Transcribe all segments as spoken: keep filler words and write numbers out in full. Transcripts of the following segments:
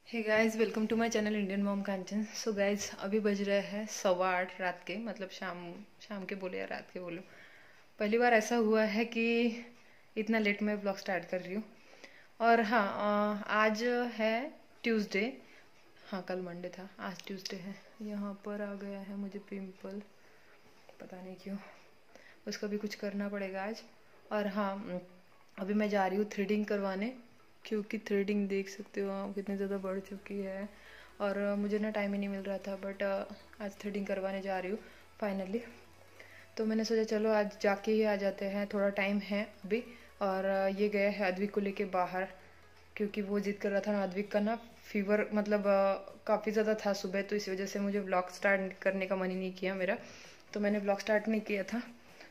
Hey guys, welcome to my channel Indian mom Kanchan. So guys, अभी बज रहे हैं सवा आठ रात के, मतलब शाम शाम के बोले या रात के बोलो। पहली बार ऐसा हुआ है कि इतना लेट में ब्लॉग स्टार्ट कर रही हूँ। और हाँ, अ, आज है ट्यूसडे। हाँ, कल मंडे था, आज ट्यूसडे है। यहाँ पर आ गया है मुझे पिंपल, पता नहीं क्यों। उसका भी कुछ करना पड़ेगा आज। और हाँ, अभी मैं जा रही हूँ थ्रेडिंग करवाने, क्योंकि थ्रेडिंग देख सकते हो आप कितनी ज़्यादा बढ़ चुकी है। और मुझे ना टाइम ही नहीं मिल रहा था, बट आज थ्रेडिंग करवाने जा रही हूँ फाइनली। तो मैंने सोचा चलो आज जाके ही आ जाते हैं, थोड़ा टाइम है अभी। और ये गए हैं अद्विक को लेके बाहर, क्योंकि वो जिद कर रहा था ना। अद्विक का ना फीवर मतलब काफ़ी ज़्यादा था सुबह, तो इसी वजह से मुझे ब्लॉग स्टार्ट करने का मन ही नहीं किया मेरा। तो मैंने ब्लॉग स्टार्ट नहीं किया था।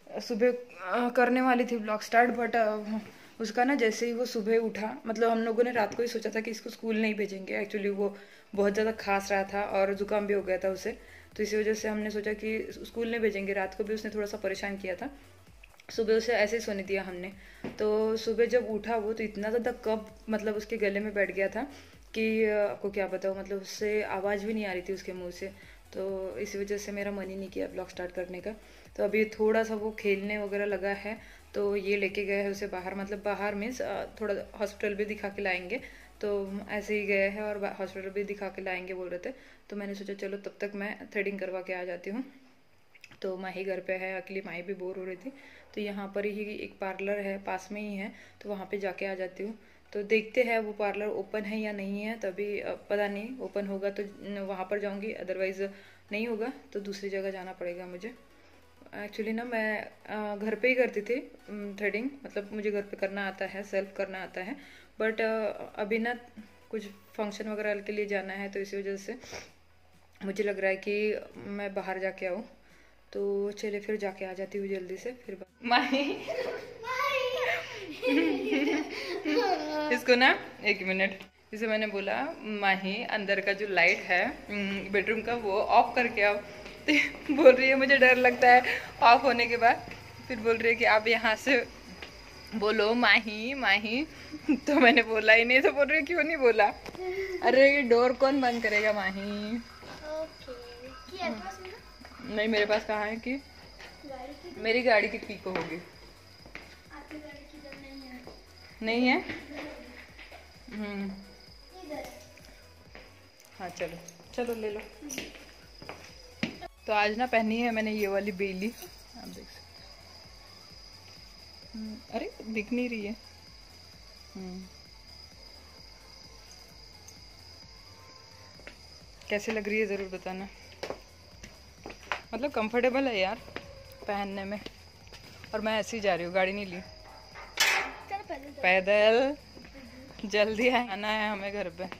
सुबह करने वाली थी ब्लॉग स्टार्ट, बट उसका ना जैसे ही वो सुबह उठा, मतलब हम लोगों ने रात को ही सोचा था कि इसको स्कूल नहीं भेजेंगे। एक्चुअली वो बहुत ज़्यादा खांस रहा था और ज़ुकाम भी हो गया था उसे, तो इसी वजह से हमने सोचा कि स्कूल नहीं भेजेंगे। रात को भी उसने थोड़ा सा परेशान किया था, सुबह उसे ऐसे ही सोने दिया हमने। तो सुबह जब उठा वो, तो इतना ज़्यादा कफ मतलब उसके गले में बैठ गया था कि आपको क्या बताऊँ, मतलब उससे आवाज़ भी नहीं आ रही थी उसके मुँह से। तो इसी वजह से मेरा मन ही नहीं किया ब्लॉग स्टार्ट करने का। तो अभी थोड़ा सा वो खेलने वगैरह लगा है, तो ये लेके गए हैं उसे बाहर, मतलब बाहर मीन्स थोड़ा हॉस्पिटल भी दिखा के लाएंगे। तो ऐसे ही गए हैं और हॉस्पिटल भी दिखा के लाएंगे बोल रहे थे। तो मैंने सोचा चलो तब तक मैं थ्रेडिंग करवा के आ जाती हूँ। तो माही घर पे है अकेली, माही भी बोर हो रही थी, तो यहाँ पर ही एक पार्लर है पास में ही है, तो वहाँ पे जाके आ जाती हूँ। तो देखते हैं वो पार्लर ओपन है या नहीं है, तभी पता नहीं। ओपन होगा तो वहाँ पर जाऊँगी, अदरवाइज़ नहीं होगा तो दूसरी जगह जाना पड़ेगा मुझे। एक्चुअली ना मैं घर पे ही करती थी थ्रेडिंग, मतलब मुझे घर पे करना आता है, सेल्फ करना आता है। बट अभी ना कुछ फंक्शन वगैरह के लिए जाना है, तो इसी वजह से मुझे लग रहा है कि मैं बाहर जाके आऊँ। तो चले फिर जाके आ जाती हूँ जल्दी से। फिर माही इसको ना एक मिनट, इसे मैंने बोला माही अंदर का जो लाइट है बेडरूम का वो ऑफ करके आओ। तो बोल रही है मुझे डर लगता है ऑफ होने के बाद। फिर बोल रही है कि आप यहाँ से बोलो माही माही। तो मैंने बोला ही नहीं, तो बोल रही है क्यों नहीं बोला। अरे ये डोर कौन बंद करेगा माही। ओके। नहीं, मेरे पास कहाँ है कि गाड़ी मेरी गाड़ी की की को होगी। आपकी गाड़ी की तो नहीं है। नहीं है। हम्म हाँ, चलो चलो ले लो। तो आज ना पहनी है मैंने ये वाली बेली, आप देख सकते हैं। अरे दिख नहीं रही है। हम्म कैसे लग रही है ज़रूर बताना। मतलब कंफर्टेबल है यार पहनने में। और मैं ऐसे ही जा रही हूँ, गाड़ी नहीं ली, पैदल। जल्दी आना है हमें घर पे।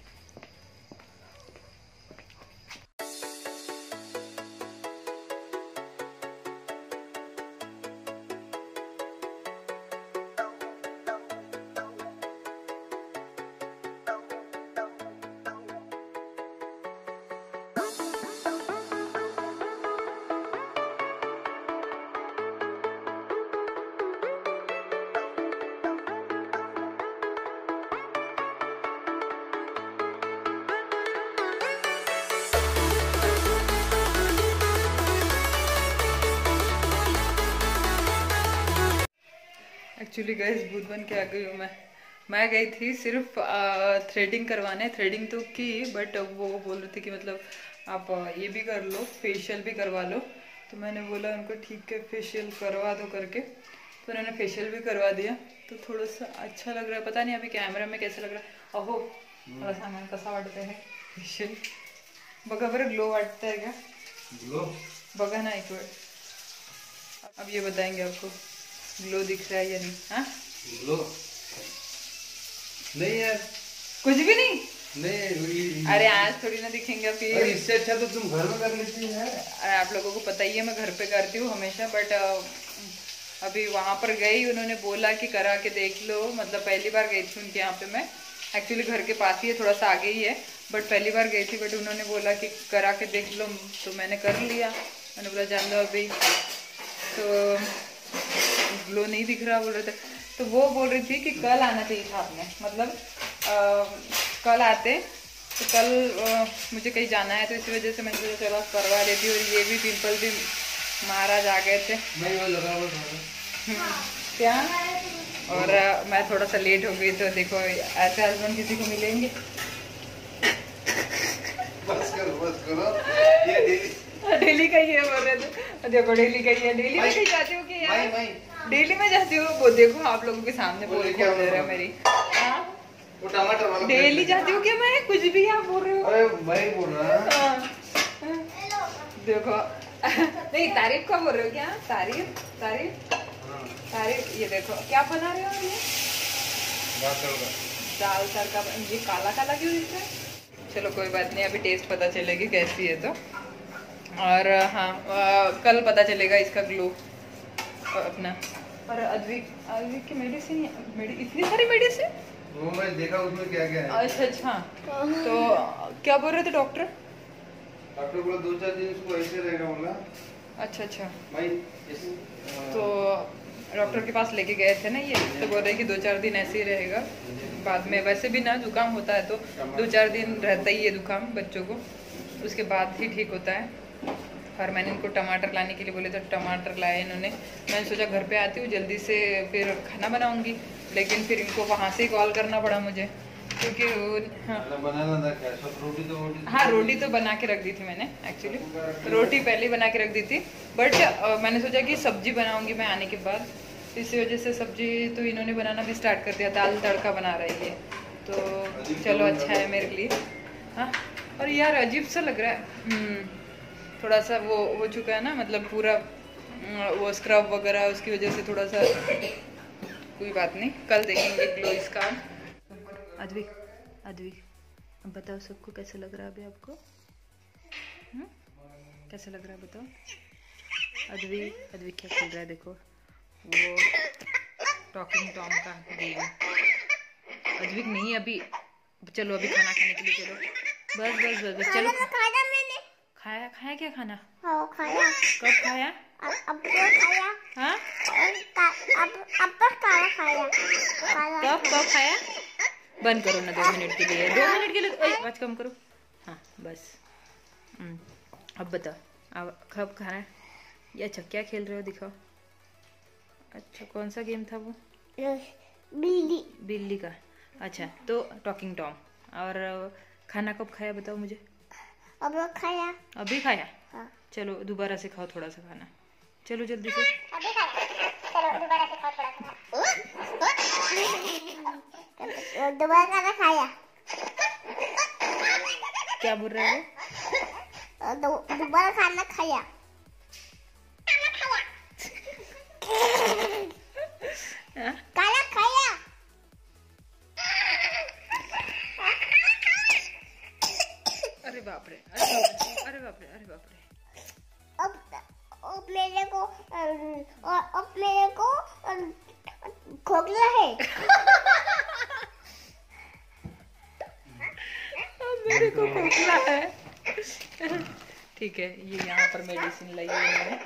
एक्चुअली गाइस भूत बन के आ गई हूँ मैं। मैं गई थी सिर्फ थ्रेडिंग करवाने, थ्रेडिंग तो की, बट वो बोल रही थी कि मतलब आप ये भी कर लो, फेशियल भी करवा लो। तो मैंने बोला उनको ठीक है फेशियल करवा दो करके। तो उन्होंने फेशियल भी करवा दिया, तो थोड़ा सा अच्छा लग रहा है। पता नहीं अभी कैमरा में कैसा लग रहा है। अहो थोड़ा सा कसा वाटते है फेशियल, बघा बरं ग्लो वाटत है क्या? ग्लो बघा ना एक बार, अब ये बताएंगे आपको ग्लो दिख रहा है या नहीं। हाँ ग्लो नहीं यार, कुछ भी नहीं। नहीं, अरे आज थोड़ी ना दिखेंगे फिर। अरे इससे अच्छा तो तुम घर में कर लेती है। अरे आप लोगों को पता ही है मैं घर पे करती हूँ हमेशा, बट अभी वहाँ पर गई, उन्होंने बोला कि करा के देख लो। मतलब पहली बार गई थी उनके यहाँ पे मैं, एक्चुअली घर के पास ही है, थोड़ा सा आगे ही है, बट पहली बार गई थी। बट उन्होंने बोला कि करा के देख लो, तो मैंने कर लिया। मैंने बोला जान दो अभी तो ग्लो नहीं दिख रहा बोल रहे थे। तो वो बोल रही थी कि कल आना चाहिए था आपने, मतलब आ, कल आते तो कल आ, मुझे कहीं जाना है, तो इसी वजह से मैंने सोचा चलो करवा लेती हूँ। और ये भी पिंपल भी महाराज आ गए थे क्या, और आ, मैं थोड़ा सा लेट हो गई। तो देखो ऐसे हस्बैंड किसी को मिलेंगे। बस करो बस करो, ये डेली डेली का ही है बोल रहे थे। देखो डेली का ही है, डेली में कहीं जाती हूँ कि यार डेली में जाती हूँ। वो देखो आप लोगों के सामने बोल क्या दे रहा है मेरी, वो टमाटर वाला डेली जाती हूँ क्या मैं? कुछ भी आप बोल रहे हो? अरे मैं बोल रहा देखो नहीं तारीफ का बोल रहे हो क्या? तारीफ तारीफ तारीफ। ये देखो क्या बना रहे हो? ये दाल तड़का। ये काला काला क्यों दिख रहा है? चलो कोई बात नहीं, अभी टेस्ट पता चलेगी कैसी है तो। और हाँ आ, कल पता चलेगा इसका ग्लो अपना। और अद्विक अद्विक की मेडिसिन मेडि, इतनी सारी मेडिसिन वो मैं देखा उसमें क्या क्या है। अच्छा अच्छा, तो क्या बोल रहे थे डॉक्टर? डॉक्टर बोला दो चार दिन इसको ऐसे रहेगा बोला। अच्छा अच्छा, भाई तो डॉक्टर के पास लेके गए थे ना ये, तो बोल रहे कि दो चार दिन ऐसे ही रहेगा। बाद में वैसे भी ना जुकाम होता है तो दो चार दिन रहता ही है जुकाम बच्चों को, उसके बाद ही ठीक होता है। और मैंने इनको टमाटर लाने के लिए बोले तो टमाटर लाए इन्होंने। मैंने सोचा घर पे आती हूँ जल्दी से फिर खाना बनाऊंगी, लेकिन फिर इनको वहाँ से ही कॉल करना पड़ा मुझे, क्योंकि हाँ बनाना था क्या? सब रोटी तो रोटी हाँ रोटी तो बना के रख दी थी मैंने। एक्चुअली रोटी पहले ही बना के रख दी थी, बट मैंने सोचा कि सब्जी बनाऊंगी मैं आने के बाद, तो इसी वजह से सब्जी तो इन्होंने बनाना भी स्टार्ट कर दिया। दाल तड़का बना रही है, तो चलो अच्छा है मेरे लिए। हाँ और यार अजीब सा लग रहा है, थोड़ा सा वो हो चुका है ना, मतलब पूरा वो स्क्रब वगैरह, उसकी वजह से थोड़ा सा। कोई बात नहीं, कल देखेंगे ग्लो इसका। अद्विक अद्विक अब बताओ सबको कैसा लग रहा है अभी आपको? हुँ? कैसा लग रहा है बताओ? अद्विक अद्विक क्या खेल रहा है? देखो वो टॉकिंग टॉम का गेम। अद्विक नहीं अभी, चलो अभी खाना खाने के लिए चलो। बस बस बस बस चलो। खाया मैंने। खाया खाया क्या खाना? हाँ खाया। कब खाया? अब अब खाया। हाँ अब अब बस काला खाया। कब कब खाया? बंद करो ना दो मिनट के लिए, दो मिनट के लिए आवाज कम करो। हाँ बस अब बताओ अब कब खाना है? ये अच्छा क्या खेल रहे हो दिखाओ। अच्छा कौन सा गेम था वो? बिल्ली बिल्ली का। अच्छा तो टॉकिंग टॉम। और खाना कब खाया बताओ मुझे? अब खाया। अभी खाया? हाँ। चलो दोबारा से खाओ थोड़ा सा खाना, चलो जल्दी से। अभी खाया। चलो दोबारा से खाओ थोड़ा सा। दोबारा खाना खाया। क्या बोल रहे हो? दोबारा खाना खाया। काला खाया। अरे बाप रे, अरे बाप रे, अरे बाप रे। अब अब मेरे को अब मेरे को खोखला है। मेरे को खोखला है। ठीक है, ये यहाँ पर मेडिसिन लाई है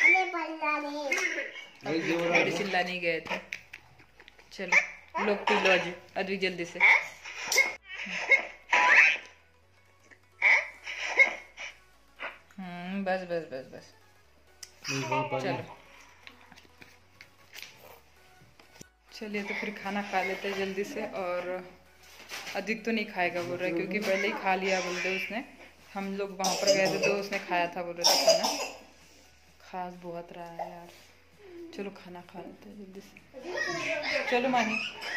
मैंने, मेडिसिन लाने गए थे। चलो लोग पी लो अजी अद्विक जल्दी से। हम्म बस बस बस बस चलो चलिए तो फिर खाना खा लेते हैं जल्दी से। और अद्विक तो नहीं खाएगा बोल रहा है, क्योंकि पहले ही खा लिया बोल रहे उसने। हम लोग वहाँ पर गए थे तो उसने खाया था बोल रहे थे खाना। खास बहुत रहा है यार, चलो खाना खा लेते हैं जल्दी से। चलो मानी,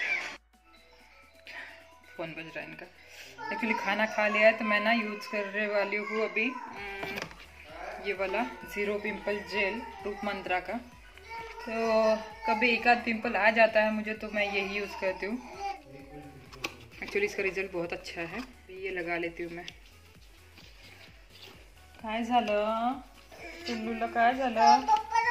फोन बज रहा है इनका। एक्चुअली खाना खा लिया है तो मैं ना यूज करने वाली हूँ अभी ये वाला ज़ीरो पिंपल जेल रूप मंत्रा का। तो कभी एक आध पिंपल आ जाता है मुझे तो मैं यही यूज़ करती हूँ। एक्चुअली इसका रिजल्ट बहुत अच्छा है, ये लगा लेती हूँ मैं। काय झालं पिल्लूला, काय झालं?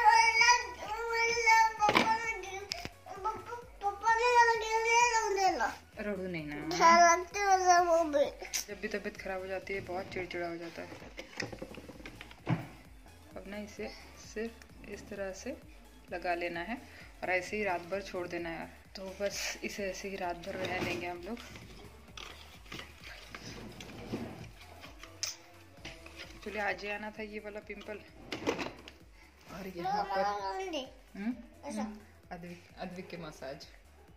रड़ू नहीं ना, जब भी तबीयत खराब हो जाती है बहुत चिड़चिड़ा हो जाता है। अब ना इसे सिर्फ इस तरह से लगा लेना है और ऐसे ही रात भर छोड़ देना है। तो बस इसे ऐसे ही रात भर रहने देंगे हम लोग। एक्चुअली आज ही आना था ये वाला पिंपल। और यहाँ पर हम्म अद्विक अद्विक के मसाज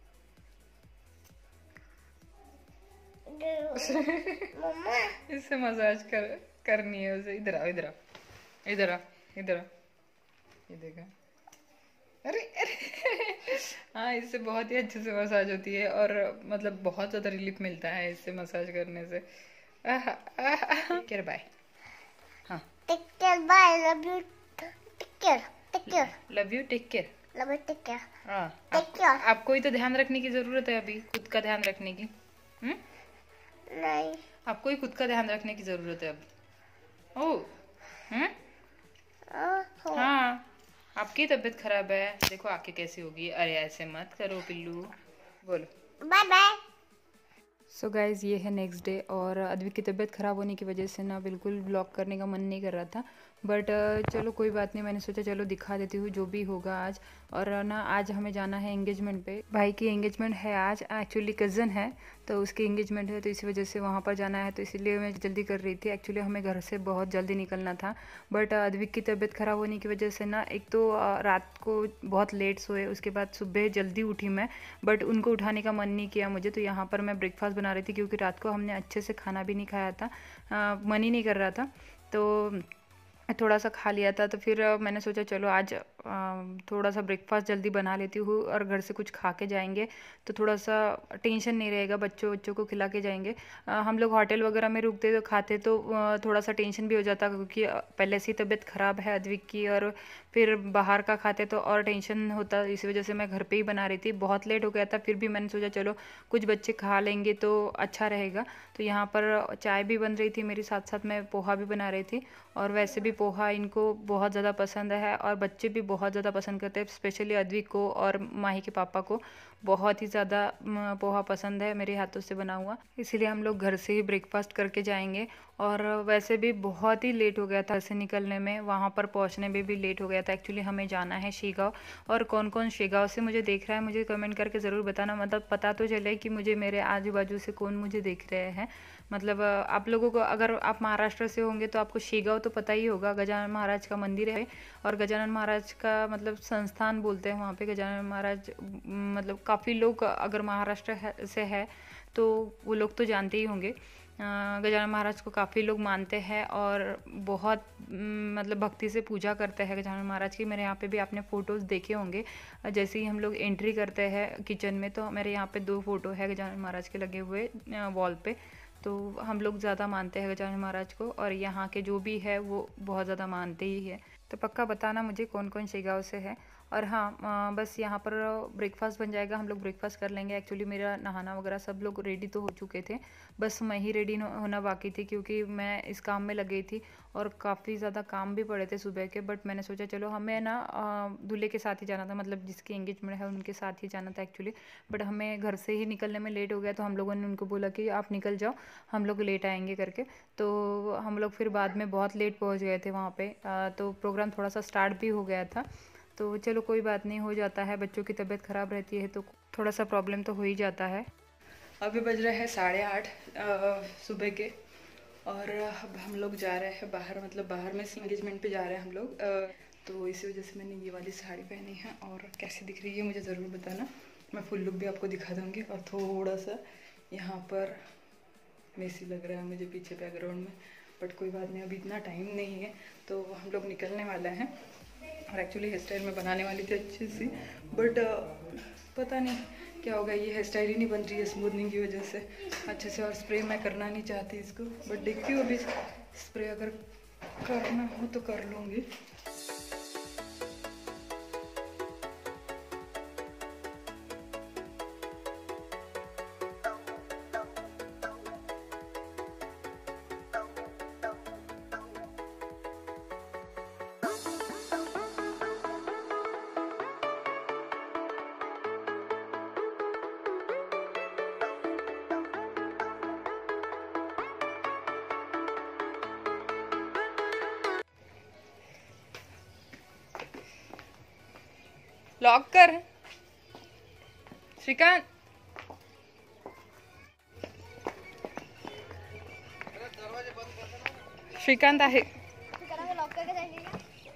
इससे मसाज कर करनी है उसे। इधर आओ, इधर आओ, इधर आओ, इधर आओ, ये देखा। अरे अरे हाँ, इससे बहुत ही अच्छे से मसाज होती है और मतलब बहुत ज़्यादा रिलीफ मिलता है इससे मसाज करने से। Take care, bye. हाँ, take care, bye, love you, take care, take care, love you, take care, love you, take care. हाँ, टेक केयर। आपको ही तो ध्यान रखने की ज़रूरत है अभी, खुद का ध्यान रखने की। हम्म नहीं, आपको ही खुद का ध्यान रखने की ज़रूरत है अब। ओह हम्म हाँ, आपकी तबीयत खराब है, देखो आके कैसी होगी। अरे ऐसे मत करो पिल्लू, बोलो बाय बाय। सो गाइज़, ये है नेक्स्ट डे और अद्विक की तबीयत ख़राब होने की वजह से ना बिल्कुल ब्लॉग करने का मन नहीं कर रहा था, बट चलो कोई बात नहीं, मैंने सोचा चलो दिखा देती हूँ जो भी होगा आज। और ना आज हमें जाना है एंगेजमेंट पे, भाई की एंगेजमेंट है आज, एक्चुअली कज़न है तो उसकी एंगेजमेंट है, तो इसी वजह से वहाँ पर जाना है, तो इसीलिए मैं जल्दी कर रही थी। एक्चुअली हमें घर से बहुत जल्दी निकलना था, बट अद्विक की तबीयत ख़राब होने की वजह से ना एक तो रात को बहुत लेट सोए, उसके बाद सुबह जल्दी उठी मैं, बट उनको उठाने का मन नहीं किया मुझे। तो यहाँ पर मैं ब्रेकफास्ट बना रही थी क्योंकि रात को हमने अच्छे से खाना भी नहीं खाया था, आ, मन ही नहीं कर रहा था, तो थोड़ा सा खा लिया था। तो फिर मैंने सोचा चलो आज थोड़ा सा ब्रेकफास्ट जल्दी बना लेती हूँ और घर से कुछ खा के जाएंगे तो थोड़ा सा टेंशन नहीं रहेगा, बच्चों बच्चों को खिला के जाएंगे। हम लोग होटल वगैरह में रुकते तो खाते तो थोड़ा सा टेंशन भी हो जाता, क्योंकि पहले से ही तबीयत ख़राब है अद्विक की, और फिर बाहर का खाते तो और टेंशन होता। इसी वजह से मैं घर पे ही बना रही थी। बहुत लेट हो गया था, फिर भी मैंने सोचा चलो कुछ बच्चे खा लेंगे तो अच्छा रहेगा। तो यहाँ पर चाय भी बन रही थी मेरी, साथ साथ मैं पोहा भी बना रही थी, और वैसे भी पोहा इनको बहुत ज़्यादा पसंद है और बच्चे भी बहुत ज़्यादा पसंद करते हैं, स्पेशली अद्विक को और माही के पापा को बहुत ही ज़्यादा पोहा पसंद है मेरे हाथों से बना हुआ। इसीलिए हम लोग घर से ही ब्रेकफास्ट करके जाएंगे। और वैसे भी बहुत ही लेट हो गया था ऐसे निकलने में, वहाँ पर पहुँचने में भी लेट हो गया था। एक्चुअली हमें जाना है शेगांव, और कौन कौन शेगांव से मुझे देख रहा है मुझे कमेंट करके ज़रूर बताना, मतलब पता तो चले कि मुझे मेरे आजू बाजू से कौन मुझे देख रहे हैं। मतलब आप लोगों को, अगर आप महाराष्ट्र से होंगे तो आपको शेगांव तो पता ही होगा, गजानन महाराज का मंदिर है, और गजानन महाराज का मतलब संस्थान बोलते हैं वहाँ पे। गजानन महाराज मतलब काफ़ी लोग अगर महाराष्ट्र है, से है तो वो लोग तो जानते ही होंगे। गजानन महाराज को काफ़ी लोग मानते हैं और बहुत मतलब भक्ति से पूजा करते हैं गजानन महाराज की। मेरे यहाँ पे भी आपने फ़ोटोज़ देखे होंगे, जैसे ही हम लोग एंट्री करते हैं किचन में तो मेरे यहाँ पे दो फ़ोटो है गजानन महाराज के लगे हुए वॉल पे। तो हम लोग ज़्यादा मानते हैं गजानन महाराज को, और यहाँ के जो भी है वो बहुत ज़्यादा मानते ही है। तो पक्का बताना मुझे कौन कौन शेगांव से है। और हाँ, बस यहाँ पर ब्रेकफास्ट बन जाएगा, हम लोग ब्रेकफास्ट कर लेंगे। एक्चुअली मेरा नहाना वगैरह सब लोग रेडी तो हो चुके थे, बस मैं ही रेडी होना बाकी थी, क्योंकि मैं इस काम में लगी थी और काफ़ी ज़्यादा काम भी पड़े थे सुबह के। बट मैंने सोचा चलो, हमें ना दूल्हे के साथ ही जाना था, मतलब जिसकी एंगेजमेंट है उनके साथ ही जाना था एक्चुअली, बट हमें घर से ही निकलने में लेट हो गया। तो हम लोगों ने उनको बोला कि आप निकल जाओ, हम लोग लेट आएंगे करके। तो हम लोग फिर बाद में बहुत लेट पहुँच गए थे वहाँ पर, तो प्रोग्राम थोड़ा सा स्टार्ट भी हो गया था। तो चलो कोई बात नहीं, हो जाता है, बच्चों की तबीयत ख़राब रहती है तो थोड़ा सा प्रॉब्लम तो हो ही जाता है। अभी बज रहे हैं साढ़े आठ सुबह के, और अब हम लोग जा रहे हैं बाहर, मतलब बाहर में एंगेजमेंट पे जा रहे हैं हम लोग। तो इसी वजह से मैंने ये वाली साड़ी पहनी है, और कैसी दिख रही है मुझे ज़रूर बताना। मैं फुल लुक भी आपको दिखा दूँगी। और थोड़ा सा यहाँ पर मेसी लग रहा है मुझे पीछे बैकग्राउंड में, बट कोई बात नहीं, अभी इतना टाइम नहीं है तो हम लोग निकलने वाले हैं। और एक्चुअली हेयर स्टाइल मैं बनाने वाली थी अच्छी सी, बट पता नहीं क्या होगा, ये हेयर स्टाइल ही नहीं बन रही है स्मूथनिंग की वजह से अच्छे से। और स्प्रे मैं करना नहीं चाहती इसको, बट देखती हूँ अभी स्प्रे अगर करना हो तो कर लूँगी। लॉक कर श्रीकांत। श्रीकांत आहे। करके चलेगा।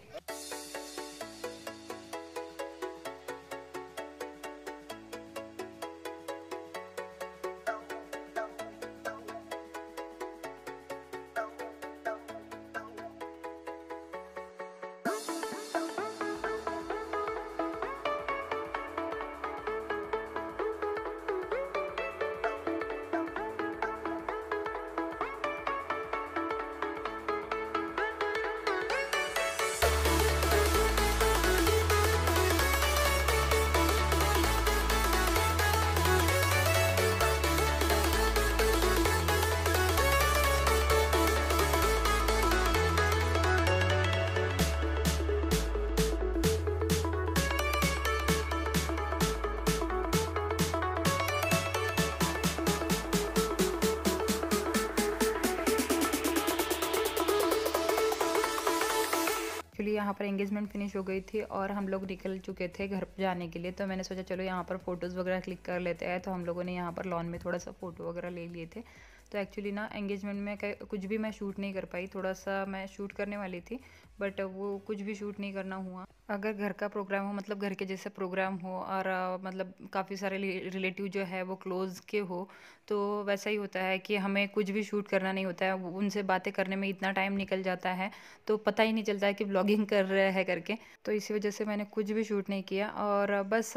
एक्चुअली यहाँ पर एंगेजमेंट फिनिश हो गई थी और हम लोग निकल चुके थे घर जाने के लिए, तो मैंने सोचा चलो यहाँ पर फ़ोटोज़ वगैरह क्लिक कर लेते हैं। तो हम लोगों ने यहाँ पर लॉन में थोड़ा सा फ़ोटो वगैरह ले लिए थे। तो एक्चुअली ना एंगेजमेंट में कुछ भी मैं शूट नहीं कर पाई, थोड़ा सा मैं शूट करने वाली थी बट वो कुछ भी शूट नहीं करना हुआ। अगर घर का प्रोग्राम हो, मतलब घर के जैसे प्रोग्राम हो और आ, मतलब काफ़ी सारे रिलेटिव जो है वो क्लोज़ के हो, तो वैसा ही होता है कि हमें कुछ भी शूट करना नहीं होता है। उनसे बातें करने में इतना टाइम निकल जाता है तो पता ही नहीं चलता है कि ब्लॉगिंग कर रहे हैं करके। तो इसी वजह से मैंने कुछ भी शूट नहीं किया और बस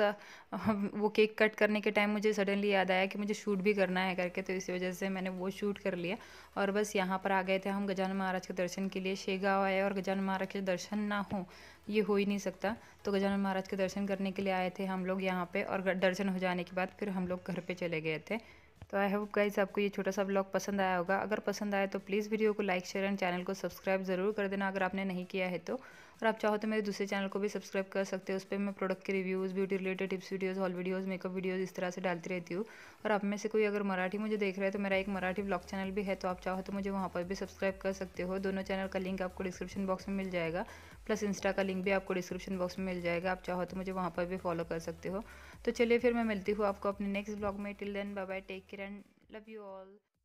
वो केक कट करने के टाइम मुझे सडनली याद आया कि मुझे शूट भी करना है करके, तो इसी वजह से मैंने वो शूट कर लिया। और बस यहाँ पर आ गए थे हम गजानन महाराज के दर्शन के लिए। शेगांव आए और गजानन महाराज के दर्शन ना हो ये हो ही नहीं सकता, तो गजानन महाराज के दर्शन करने के लिए आए थे हम लोग यहाँ पे। और दर्शन हो जाने के बाद फिर हम लोग घर पे चले गए थे। तो आई होप गाइस आपको ये छोटा सा ब्लॉग पसंद आया होगा। अगर पसंद आया तो प्लीज़ वीडियो को लाइक शेयर एंड चैनल को सब्सक्राइब ज़रूर कर देना अगर आपने नहीं किया है तो। और आप चाहो तो मेरे दूसरे चैनल को भी सब्सक्राइब कर सकते हो। उस पर मैं प्रोडक्ट के reviews, beauty related tips videos, haul videos, makeup videos इस तरह से डालती रहती हूँ। और आप में से कोई अगर मराठी मुझे देख रहे हैं तो मेरा एक मराठी ब्लॉग चैनल भी है, तो आप चाहो तो मुझे वहाँ पर भी सब्सक्राइब कर सकते हो। दोनों चैनल का लिंक आपको डिस्क्रिप्शन बॉक्स में मिल जाएगा, प्लस इंस्टा का लिंक भी आपको डिस्क्रिप्शन बॉक्स में मिल जाएगा। आप चाहो तो मुझे वहाँ पर भी फॉलो कर सकते हो। तो चलिए फिर मैं मिलती हूँ आपको अपने नेक्स्ट ब्लॉग में। Till then bye bye, take care and love you all.